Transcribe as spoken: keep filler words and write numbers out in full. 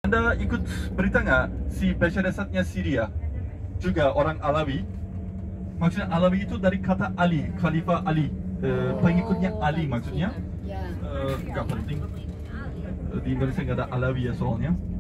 Anda ikut berita nggak si Basharazadnya Syria juga orang Alawi? Maksudnya Alawi itu dari kata Ali, Khalifah Ali, eh, pengikutnya Ali maksudnya. Ya. Eh, nggak penting. Eh, Di Indonesia nggak ada Alawi ya soalnya.